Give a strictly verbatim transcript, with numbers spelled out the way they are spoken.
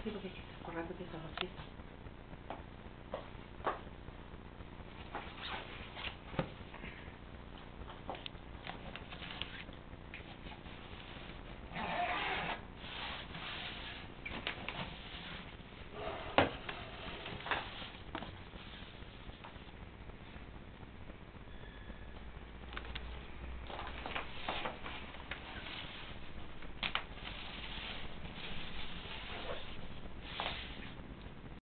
Sí, porque hay que estar corriendo que estamos fiesta.